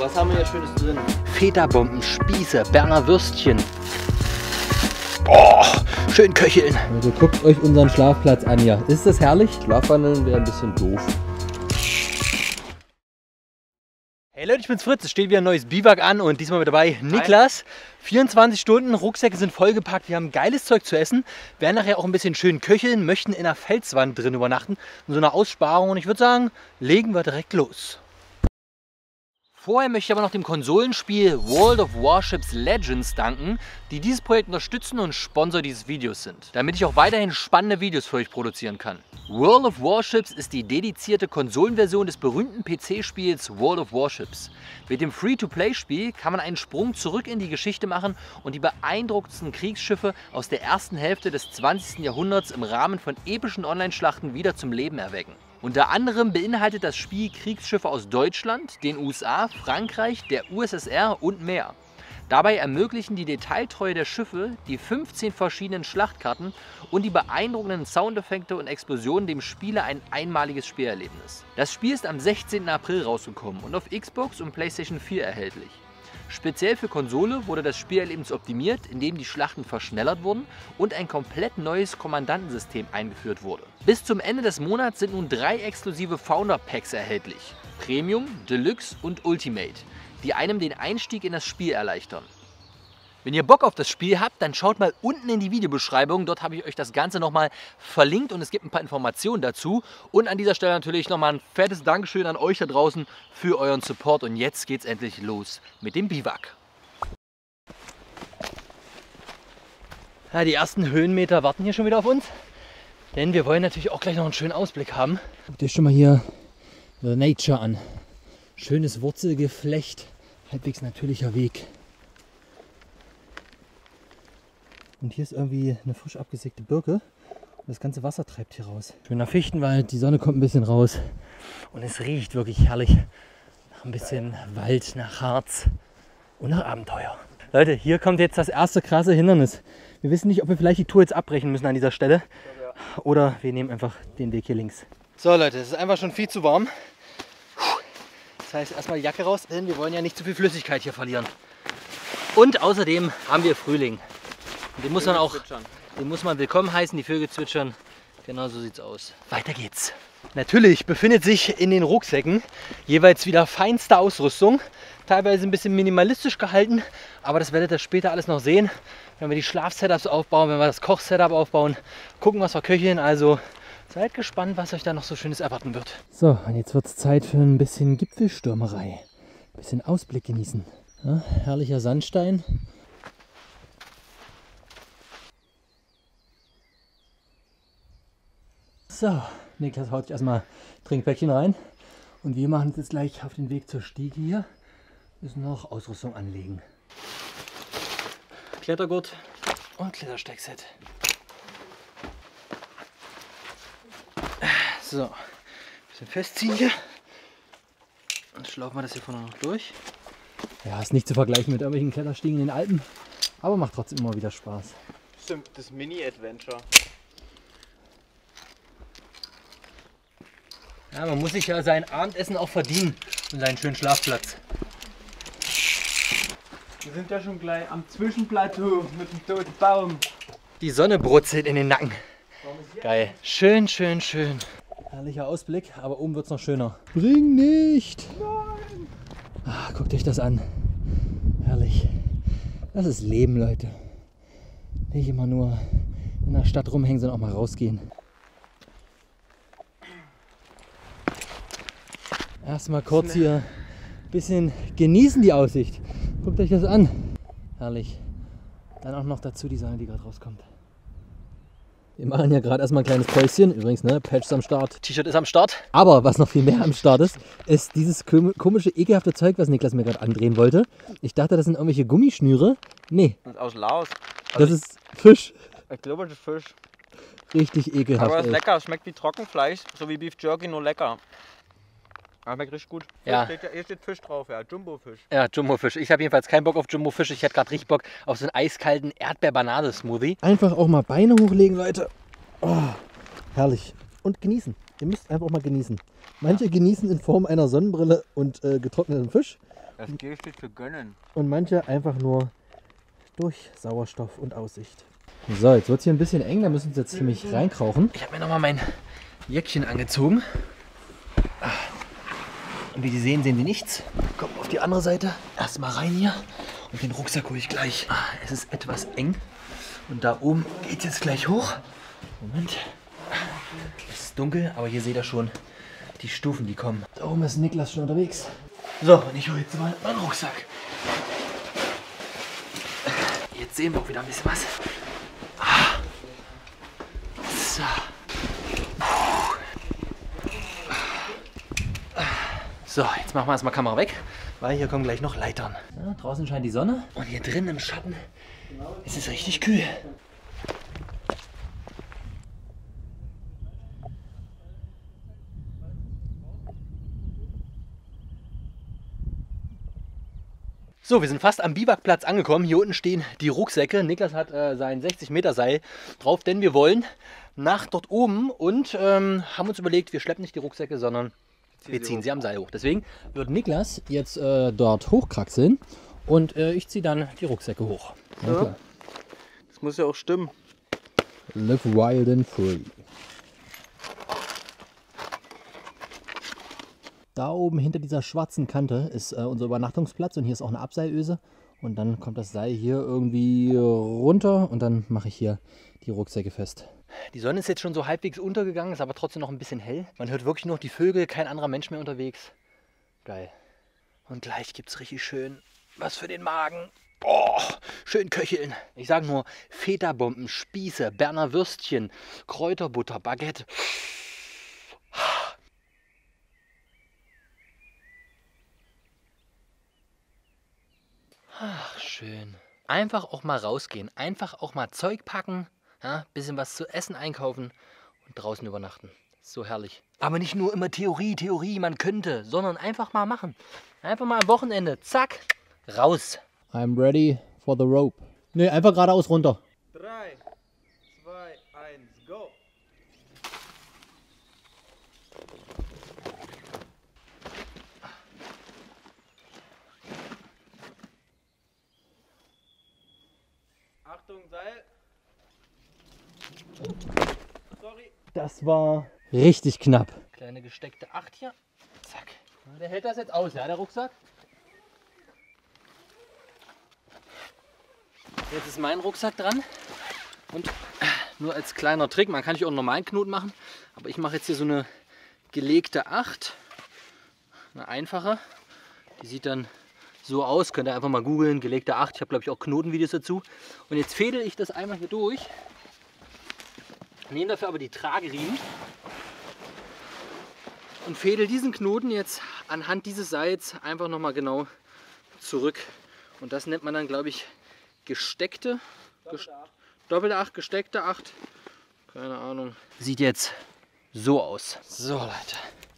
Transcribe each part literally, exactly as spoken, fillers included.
was haben wir hier Schönes drin? Feta-Bomben, Spieße, Berner Würstchen. Oh, schön köcheln. Also guckt euch unseren Schlafplatz an hier. Ist das herrlich? Schlafwandeln wäre ein bisschen doof. Hey Leute, ich bin's Fritz, es steht wieder ein neues Biwak an und diesmal mit dabei Niklas. vierundzwanzig Stunden, Rucksäcke sind vollgepackt, wir haben geiles Zeug zu essen, werden nachher auch ein bisschen schön köcheln, möchten in einer Felswand drin übernachten, in so einer Aussparung und ich würde sagen, legen wir direkt los. Vorher möchte ich aber noch dem Konsolenspiel World of Warships Legends danken, die dieses Projekt unterstützen und Sponsor dieses Videos sind, damit ich auch weiterhin spannende Videos für euch produzieren kann. World of Warships ist die dedizierte Konsolenversion des berühmten P C-Spiels World of Warships. Mit dem Free-to-Play-Spiel kann man einen Sprung zurück in die Geschichte machen und die beeindruckendsten Kriegsschiffe aus der ersten Hälfte des zwanzigsten Jahrhunderts im Rahmen von epischen Online-Schlachten wieder zum Leben erwecken. Unter anderem beinhaltet das Spiel Kriegsschiffe aus Deutschland, den U S A, Frankreich, der U S S R und mehr. Dabei ermöglichen die Detailtreue der Schiffe, die fünfzehn verschiedenen Schlachtkarten und die beeindruckenden Soundeffekte und Explosionen dem Spieler ein einmaliges Spielerlebnis. Das Spiel ist am sechzehnten April rausgekommen und auf Xbox und PlayStation vier erhältlich. Speziell für Konsole wurde das Spielerlebnis optimiert, indem die Schlachten verschnellert wurden und ein komplett neues Kommandantensystem eingeführt wurde. Bis zum Ende des Monats sind nun drei exklusive Founder Packs erhältlich: Premium, Deluxe und Ultimate, die einem den Einstieg in das Spiel erleichtern. Wenn ihr Bock auf das Spiel habt, dann schaut mal unten in die Videobeschreibung, dort habe ich euch das Ganze nochmal verlinkt und es gibt ein paar Informationen dazu. Und an dieser Stelle natürlich nochmal ein fettes Dankeschön an euch da draußen für euren Support und jetzt geht's endlich los mit dem Biwak. Ja, die ersten Höhenmeter warten hier schon wieder auf uns, denn wir wollen natürlich auch gleich noch einen schönen Ausblick haben. Guckt euch schon mal hier The Nature an. Schönes Wurzelgeflecht, halbwegs natürlicher Weg. Und hier ist irgendwie eine frisch abgesägte Birke und das ganze Wasser treibt hier raus. Schöner Fichtenwald, die Sonne kommt ein bisschen raus und es riecht wirklich herrlich nach ein bisschen Wald, nach Harz und nach Abenteuer. Leute, hier kommt jetzt das erste krasse Hindernis. Wir wissen nicht, ob wir vielleicht die Tour jetzt abbrechen müssen an dieser Stelle oder wir nehmen einfach den Weg hier links. So Leute, es ist einfach schon viel zu warm. Das heißt erstmal die Jacke raus, denn wir wollen ja nicht zu viel Flüssigkeit hier verlieren. Und außerdem haben wir Frühling. Den muss man auch, den muss man willkommen heißen, die Vögel zwitschern. Genau so sieht's aus. Weiter geht's. Natürlich befindet sich in den Rucksäcken jeweils wieder feinste Ausrüstung. Teilweise ein bisschen minimalistisch gehalten, aber das werdet ihr später alles noch sehen. Wenn wir die Schlafsetups aufbauen, wenn wir das Kochsetup aufbauen, gucken, was wir köcheln. Also seid gespannt, was euch da noch so Schönes erwarten wird. So, und jetzt wird es Zeit für ein bisschen Gipfelstürmerei. Ein bisschen Ausblick genießen. Ja, herrlicher Sandstein. So, Niklas haut sich erstmal Trinkpäckchen rein und wir machen uns jetzt gleich auf den Weg zur Stiege hier. Müssen noch Ausrüstung anlegen. Klettergurt und Klettersteigset. So, ein bisschen festziehen hier. Dann schlaufen wir das hier vorne noch durch. Ja, ist nicht zu vergleichen mit irgendwelchen Kletterstiegen in den Alpen, aber macht trotzdem immer wieder Spaß. Stimmt, das Mini-Adventure. Ja, man muss sich ja sein Abendessen auch verdienen und seinen schönen Schlafplatz. Wir sind ja schon gleich am Zwischenplateau mit dem toten Baum. Die Sonne brutzelt in den Nacken. Geil. Schön, schön, schön. Herrlicher Ausblick, aber oben wird es noch schöner. Bring nicht! Nein! Ah, guckt euch das an. Herrlich. Das ist Leben, Leute. Nicht immer nur in der Stadt rumhängen, sondern auch mal rausgehen. Erstmal kurz hier ein bisschen genießen die Aussicht. Guckt euch das an. Herrlich. Dann auch noch dazu die Sonne, die gerade rauskommt. Wir machen ja gerade erstmal ein kleines Päuschen. Übrigens, ne, Patch ist am Start. T-Shirt ist am Start. Aber was noch viel mehr am Start ist, ist dieses komische, ekelhafte Zeug, was Niklas mir gerade andrehen wollte. Ich dachte, das sind irgendwelche Gummischnüre. Nee. Das ist aus Laos. Also das ist Fisch. Ich glaube, das ist Fisch. Richtig ekelhaft. Aber es ist ey. lecker. Es schmeckt wie Trockenfleisch. So wie Beef Jerky, nur lecker. Aber schmeckt richtig gut. Ja. Hier steht, hier steht Fisch drauf, ja. Jumbo-Fisch. Ja, Jumbo-Fisch. Ich habe jedenfalls keinen Bock auf Jumbo-Fisch. Ich hätte gerade richtig Bock auf so einen eiskalten Erdbeer-Banane-Smoothie. Einfach auch mal Beine hochlegen, Leute. Oh, herrlich. und genießen. Ihr müsst einfach mal genießen. Manche genießen in Form einer Sonnenbrille und äh, getrocknetem Fisch. Das gilt dir zu gönnen. Und manche einfach nur durch Sauerstoff und Aussicht. So, jetzt wird es hier ein bisschen eng, da müssen wir uns jetzt ziemlich reinkrauchen. Ich habe mir nochmal mein Jäckchen angezogen. Und wie Sie sehen, sehen Sie nichts. Kommen auf die andere Seite. Erstmal rein hier. Und den Rucksack hole ich gleich. Ah, es ist etwas eng. Und da oben geht es jetzt gleich hoch. Moment. Es ist dunkel, aber hier seht ihr schon die Stufen, die kommen. Da oben ist Niklas schon unterwegs. So, und ich hole jetzt mal meinen Rucksack. Jetzt sehen wir auch wieder ein bisschen was. Ah. So. So, jetzt machen wir erstmal Kamera weg, weil hier kommen gleich noch Leitern. Ja, draußen scheint die Sonne und hier drin im Schatten ist es richtig kühl. So, wir sind fast am Biwakplatz angekommen. Hier unten stehen die Rucksäcke. Niklas hat äh, sein sechzig Meter Seil drauf, denn wir wollen nach dort oben und ähm, haben uns überlegt, wir schleppen nicht die Rucksäcke, sondern wir ziehen sie am Seil hoch. Deswegen wird Niklas jetzt äh, dort hochkraxeln und äh, ich ziehe dann die Rucksäcke hoch. Ja. Das muss ja auch stimmen. Live wild and free. Da oben hinter dieser schwarzen Kante ist äh, unser Übernachtungsplatz und hier ist auch eine Abseilöse. Und dann kommt das Seil hier irgendwie runter und dann mache ich hier die Rucksäcke fest. Die Sonne ist jetzt schon so halbwegs untergegangen, ist aber trotzdem noch ein bisschen hell. Man hört wirklich nur noch die Vögel, kein anderer Mensch mehr unterwegs. Geil. Und gleich gibt es richtig schön was für den Magen. Boah, schön köcheln. Ich sage nur Feta-Bomben, Spieße, Berner Würstchen, Kräuterbutter, Baguette. Ach, schön. Einfach auch mal rausgehen, einfach auch mal Zeug packen, ja, bisschen was zu essen einkaufen und draußen übernachten. So herrlich. Aber nicht nur immer Theorie, Theorie, man könnte, sondern einfach mal machen. Einfach mal am Wochenende, zack, raus. I'm ready for the rope. Ne, einfach geradeaus runter. drei, zwei, eins, go! Achtung, Seil! Sorry! Das war richtig knapp. Kleine gesteckte acht hier. Zack. Der hält das jetzt aus, ja, der Rucksack? Jetzt ist mein Rucksack dran. Und nur als kleiner Trick, man kann hier auch einen normalen Knoten machen, aber ich mache jetzt hier so eine gelegte acht. Eine einfache. Die sieht dann so aus. Könnt ihr einfach mal googeln, gelegte acht. Ich habe, glaube ich, auch Knotenvideos dazu. Und jetzt fädel ich das einmal hier durch. Nehme dafür aber die Trageriemen. Und fädel diesen Knoten jetzt anhand dieses Seils einfach nochmal genau zurück. Und das nennt man dann, glaube ich, gesteckte, ges doppelte acht, gesteckte acht. Keine Ahnung. Sieht jetzt so aus. So, Leute.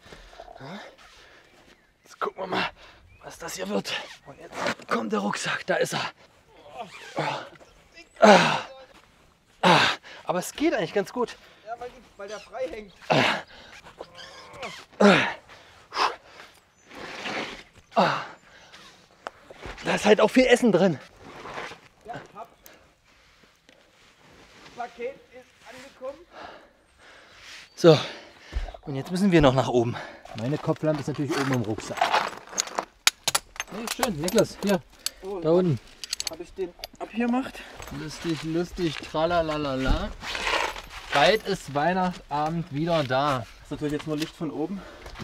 Jetzt gucken wir mal, was das hier wird. Und jetzt kommt der Rucksack. Da ist er. Ah. Ah. Aber es geht eigentlich ganz gut. Ja, weil, die, weil der frei hängt. Da ist halt auch viel Essen drin. Ja, hab. Paket ist angekommen. So, und jetzt müssen wir noch nach oben. Meine Kopflampe ist natürlich oben im Rucksack. Hey, schön, Niklas, hier, Oh, da unten. Habe ich den abgemacht? Lustig, lustig, tralalala. Bald ist Weihnachtsabend wieder da. Das ist natürlich jetzt nur Licht von oben.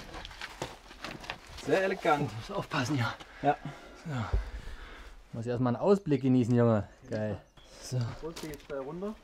Sehr elegant. Muss aufpassen hier. Ja. So. Muss erstmal einen Ausblick genießen, Junge. Geil. So, Und geht steil runter.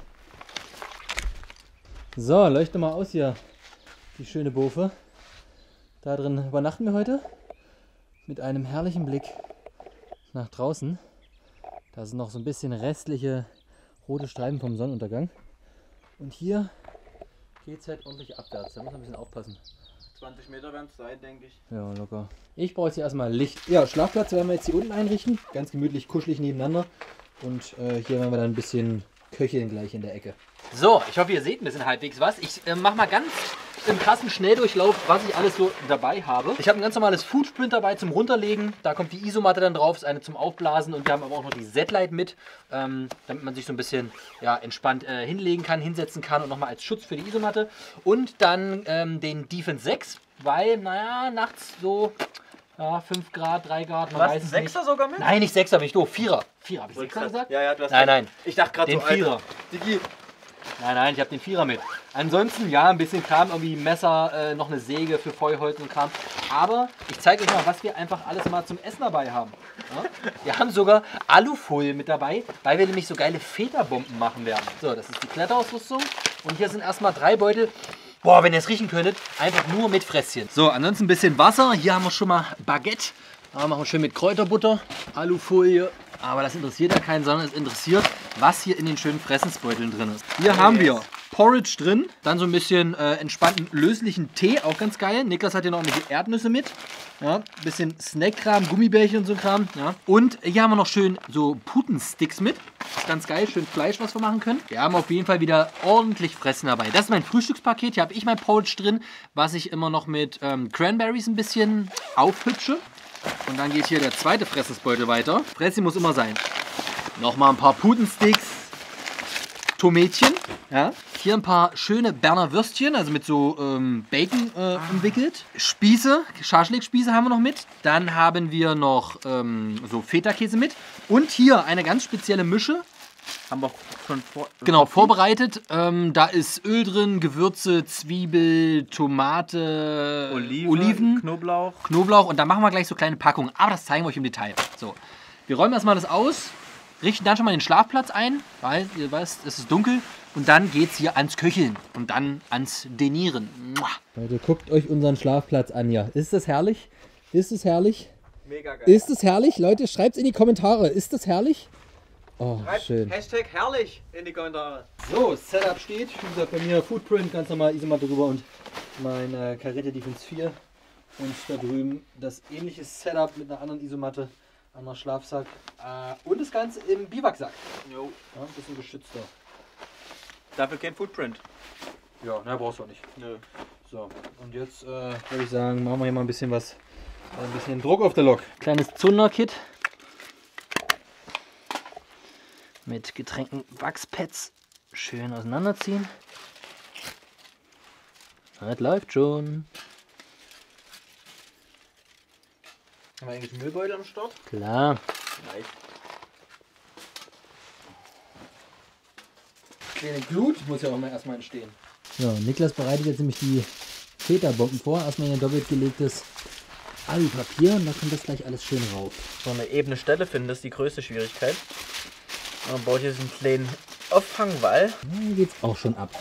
so leuchte mal aus hier. Die schöne Bofe. Da drin übernachten wir heute. Mit einem herrlichen Blick nach draußen. Da sind noch so ein bisschen restliche rote Streifen vom Sonnenuntergang. Und hier geht es halt ordentlich abwärts. Da muss man ein bisschen aufpassen. zwanzig Meter werden es sein, denke ich. Ja, locker. Ich brauche jetzt hier erstmal Licht. Ja, Schlafplatz werden wir jetzt hier unten einrichten. Ganz gemütlich, kuschelig nebeneinander. Und äh, hier werden wir dann ein bisschen Köcheln gleich in der Ecke. So, ich hoffe, ihr seht ein bisschen halbwegs was. Ich äh, mache mal ganz im krassen Schnelldurchlauf, was ich alles so dabei habe. Ich habe ein ganz normales Foodsprint dabei zum Runterlegen. Da kommt die Isomatte dann drauf, ist eine zum Aufblasen und wir haben aber auch noch die Z-Lite mit, ähm, damit man sich so ein bisschen ja, entspannt äh, hinlegen kann, hinsetzen kann und nochmal als Schutz für die Isomatte. Und dann ähm, den Defense sechs, weil, naja, nachts so ja, fünf Grad, drei Grad, man Du hast weiß einen es Sechser nicht. sogar mit? Nein, nicht Sechser, bin ich doof. Vierer. Vierer, habe ich Sechser gesagt? Ja, ja, du hast Nein, nein. Ich dachte gerade Den so, Alter. Vierer. Digi. Nein, nein, ich habe den Vierer mit. Ansonsten, ja, ein bisschen Kram, irgendwie Messer, äh, noch eine Säge für Feuerholz und Kram. Aber ich zeige euch mal, was wir einfach alles mal zum Essen dabei haben. Ja? Wir haben sogar Alufolie mit dabei, weil wir nämlich so geile Feta-Bomben machen werden. So, das ist die Kletterausrüstung. Und hier sind erstmal drei Beutel. Boah, wenn ihr es riechen könntet, einfach nur mit Fresschen. So, ansonsten ein bisschen Wasser. Hier haben wir schon mal Baguette. Da machen wir schön mit Kräuterbutter, Alufolie. Aber das interessiert ja keinen, sondern es interessiert, was hier in den schönen Fressensbeuteln drin ist. Hier haben wir Porridge drin, dann so ein bisschen äh, entspannten löslichen Tee, auch ganz geil. Niklas hat hier noch ein bisschen Erdnüsse mit. Ja, ein bisschen Snackkram, Gummibärchen und so Kram. Ja. Und hier haben wir noch schön so Putensticks mit. Das ist ganz geil, schön Fleisch, was wir machen können. Wir haben auf jeden Fall wieder ordentlich Fressen dabei. Das ist mein Frühstückspaket. Hier habe ich mein Porridge drin, was ich immer noch mit ähm, Cranberries ein bisschen aufhübsche. Und dann geht hier der zweite Fressensbeutel weiter. Fressi muss immer sein. Nochmal ein paar Putensticks. Tomätchen. Ja. Hier ein paar schöne Berner Würstchen, also mit so ähm, Bacon äh, umwickelt. Spieße, Schaschlik-Spieße haben wir noch mit. Dann haben wir noch ähm, so Feta-Käse mit. Und hier eine ganz spezielle Mische. Haben wir schon vor Genau, vorbereitet. Ähm, da ist Öl drin, Gewürze, Zwiebel, Tomate, Oliven, Oliven, Knoblauch. Knoblauch. Und da machen wir gleich so kleine Packungen. Aber das zeigen wir euch im Detail. So, wir räumen erstmal das aus, richten dann schon mal den Schlafplatz ein, weil ihr weißt, es ist dunkel. Und dann geht es hier ans Köcheln und dann ans Denieren. Mua. Leute, guckt euch unseren Schlafplatz an hier. Ist das herrlich? Ist es herrlich? Mega geil. Ist es herrlich? Leute, schreibt es in die Kommentare. Ist das herrlich? Oh, Schreibt schön. Hashtag herrlich in die Kommentare. So, das Setup steht. Wie gesagt, bei mir Footprint, ganz normal Isomatte drüber und mein äh, Carrette Defense vier. Und da drüben das ähnliche Setup mit einer anderen Isomatte, anderer Schlafsack. Äh, und das Ganze im Biwaksack. Jo. Ja, ein bisschen geschützter. Dafür kein Footprint. Ja, na, brauchst du auch nicht. Nö. So, und jetzt äh, würde ich sagen, machen wir hier mal ein bisschen was, äh, ein bisschen Druck auf der Lok. Kleines Zunder-Kit mit getränkten Wachspads schön auseinanderziehen. Das läuft schon. Haben wir eigentlich einen Müllbeutel am Start? Klar. Nice. Kleine Glut muss ja auch mal erstmal entstehen. So, Niklas bereitet jetzt nämlich die Feta-Bomben vor. Erstmal hier doppelt gelegtes Alupapier und dann kommt das gleich alles schön rauf. So eine ebene Stelle finden, das ist die größte Schwierigkeit. Man baut hier so einen kleinen Auffangwall. Hier geht's auch schon ab.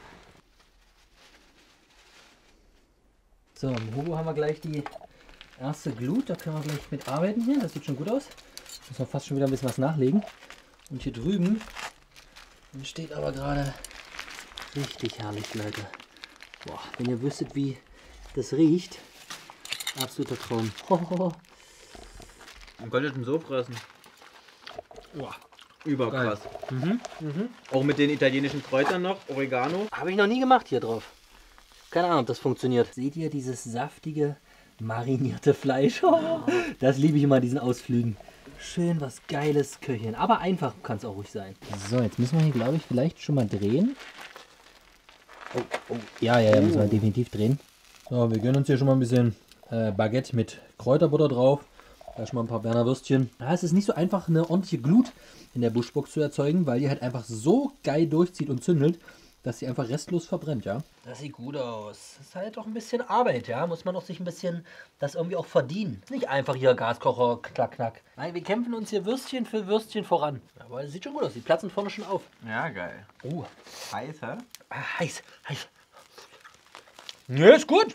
So, im Hugo haben wir gleich die erste Glut. Da können wir gleich mit arbeiten hier. Das sieht schon gut aus. Müssen wir fast schon wieder ein bisschen was nachlegen. Und hier drüben entsteht aber gerade richtig herrlich, Leute. Boah, wenn ihr wüsstet, wie das riecht. Absoluter Traum. Hohoho. Man könnte den so fressen. Boah. Überkrass. Mhm. Mhm. Auch mit den italienischen Kräutern noch, Oregano. Habe ich noch nie gemacht hier drauf. Keine Ahnung, ob das funktioniert. Seht ihr dieses saftige, marinierte Fleisch? Oh, das liebe ich immer, diesen Ausflügen. Schön was Geiles Köcheln. Aber einfach kann es auch ruhig sein. So, jetzt müssen wir hier, glaube ich, vielleicht schon mal drehen. Oh, oh. Ja, ja, ja, müssen wir definitiv drehen. So, wir gönnen uns hier schon mal ein bisschen äh, Baguette mit Kräuterbutter drauf. Da schon mal ein paar Berner Würstchen. Ja, es ist nicht so einfach, eine ordentliche Glut in der Buschbox zu erzeugen, weil die halt einfach so geil durchzieht und zündelt, dass sie einfach restlos verbrennt, ja. Das sieht gut aus. Das ist halt doch ein bisschen Arbeit, ja. Muss man doch sich ein bisschen das irgendwie auch verdienen. Nicht einfach hier Gaskocher, knack, knack. Nein, wir kämpfen uns hier Würstchen für Würstchen voran. Aber es sieht schon gut aus. Die platzen vorne schon auf. Ja, geil. Oh, Heiß, hä? ah, heiß, heiß. Ja, ist gut.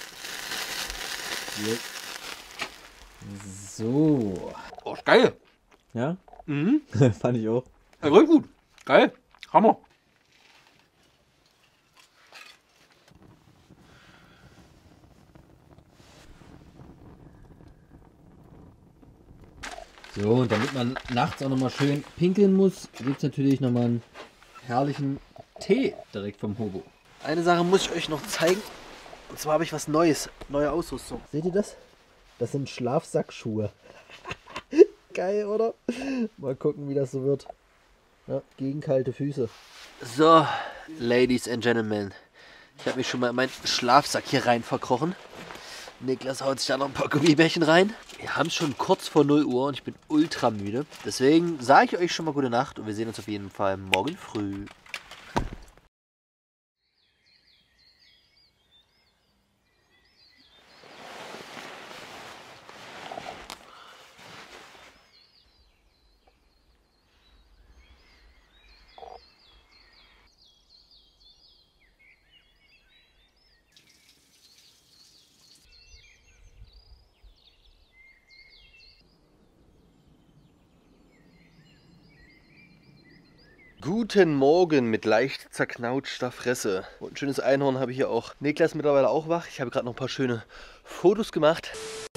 So. Oh, ist geil. Ja? Mhm. Fand ich auch. Ja, richtig gut. Geil. Hammer. So, und damit man nachts auch nochmal schön pinkeln muss, gibt es natürlich nochmal einen herrlichen Tee direkt vom Hobo. Eine Sache muss ich euch noch zeigen. Und zwar habe ich was Neues. Neue Ausrüstung. Seht ihr das? Das sind Schlafsackschuhe. Geil, oder? Mal gucken, wie das so wird. Ja, gegen kalte Füße. So, Ladies and Gentlemen. Ich habe mich schon mal in meinen Schlafsack hier rein verkrochen. Niklas haut sich da noch ein paar Gummibärchen rein. Wir haben es schon kurz vor null Uhr und ich bin ultra müde. Deswegen sage ich euch schon mal gute Nacht und wir sehen uns auf jeden Fall morgen früh. Guten Morgen mit leicht zerknautschter Fresse. Und ein schönes Einhorn habe ich hier auch. Niklas mittlerweile auch wach. Ich habe gerade noch ein paar schöne Fotos gemacht.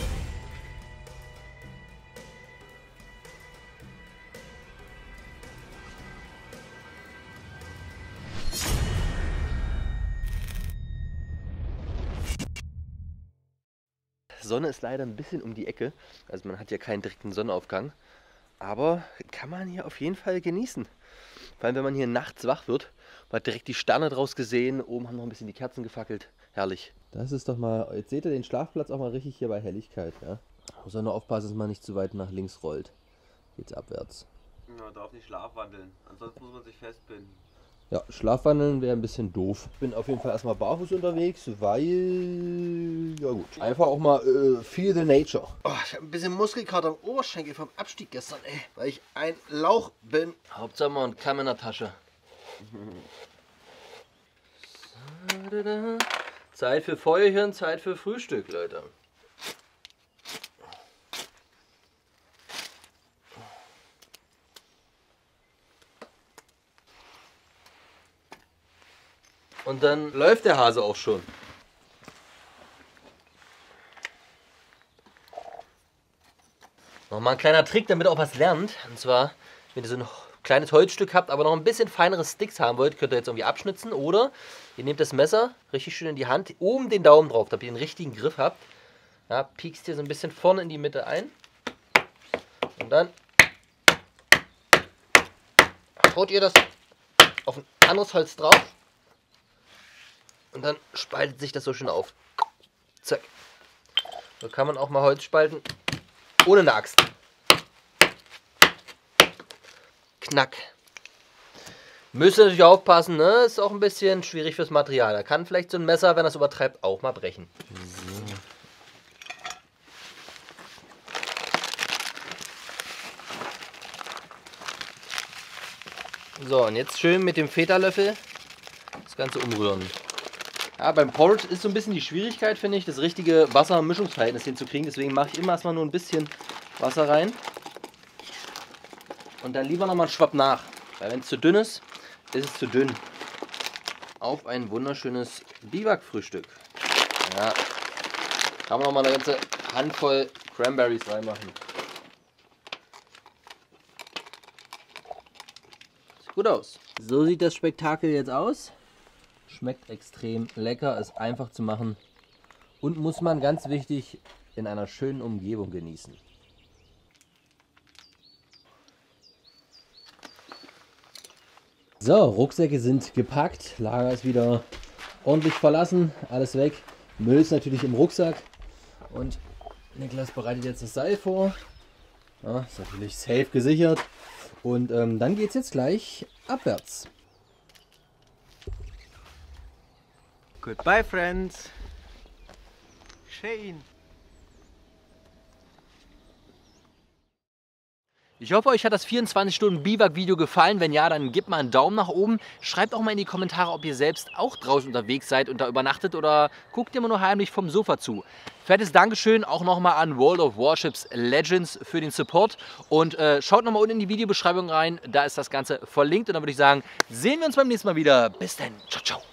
Sonne ist leider ein bisschen um die Ecke. Also man hat ja keinen direkten Sonnenaufgang. Aber kann man hier auf jeden Fall genießen. Vor allem, wenn man hier nachts wach wird. Man hat direkt die Sterne draus gesehen. Oben haben noch ein bisschen die Kerzen gefackelt. Herrlich. Das ist doch mal, jetzt seht ihr den Schlafplatz auch mal richtig hier bei Helligkeit. Ja? Muss auch nur aufpassen, dass man nicht zu weit nach links rollt. Geht's abwärts. Man darf nicht schlafwandeln, ansonsten muss man sich festbinden. Ja, Schlafwandeln wäre ein bisschen doof. Ich bin auf jeden Fall erstmal barfuß unterwegs, weil, ja gut, einfach auch mal äh, feel the nature. Oh, ich habe ein bisschen Muskelkater am Oberschenkel vom Abstieg gestern, ey, weil ich ein Lauch bin. Hauptsache mal ein Kamm in der Tasche. Zeit für Feuerchen, Zeit für Frühstück, Leute. Und dann läuft der Hase auch schon. Nochmal ein kleiner Trick, damit ihr auch was lernt. Und zwar, wenn ihr so ein kleines Holzstück habt, aber noch ein bisschen feinere Sticks haben wollt, könnt ihr jetzt irgendwie abschnitzen. Oder ihr nehmt das Messer richtig schön in die Hand, oben den Daumen drauf, damit ihr den richtigen Griff habt. Ja, piekst ihr so ein bisschen vorne in die Mitte ein. Und dann haut ihr das auf ein anderes Holz drauf. Und dann spaltet sich das so schön auf. Zack. So kann man auch mal Holz spalten. Ohne eine Axt. Knack. Müsst ihr natürlich aufpassen, ne? Ist auch ein bisschen schwierig fürs Material. Da kann vielleicht so ein Messer, wenn das übertreibt, auch mal brechen. So. So, und jetzt schön mit dem Federlöffel das Ganze umrühren. Ja, beim Porridge ist so ein bisschen die Schwierigkeit, finde ich, das richtige Wasser-Mischungsverhältnis hinzukriegen. Deswegen mache ich immer erstmal nur ein bisschen Wasser rein. Und dann lieber nochmal einen Schwapp nach. Weil wenn es zu dünn ist, ist es zu dünn. Auf ein wunderschönes Biwak-Frühstück. Ja, kann man nochmal eine ganze Handvoll Cranberries reinmachen. Sieht gut aus. So sieht das Spektakel jetzt aus. Schmeckt extrem lecker, ist einfach zu machen und muss man, ganz wichtig, in einer schönen Umgebung genießen. So, Rucksäcke sind gepackt, Lager ist wieder ordentlich verlassen, alles weg. Müll ist natürlich im Rucksack und Niklas bereitet jetzt das Seil vor. Ja, ist natürlich safe gesichert und ähm, dann geht es jetzt gleich abwärts. Goodbye, friends. Shane. Ich hoffe, euch hat das vierundzwanzig Stunden Biwak-Video gefallen. Wenn ja, dann gebt mal einen Daumen nach oben. Schreibt auch mal in die Kommentare, ob ihr selbst auch draußen unterwegs seid und da übernachtet oder guckt immer nur heimlich vom Sofa zu. Fettes Dankeschön auch nochmal an World of Warships Legends für den Support. Und äh, schaut nochmal unten in die Videobeschreibung rein. Da ist das Ganze verlinkt. Und dann würde ich sagen, sehen wir uns beim nächsten Mal wieder. Bis dann. Ciao, ciao.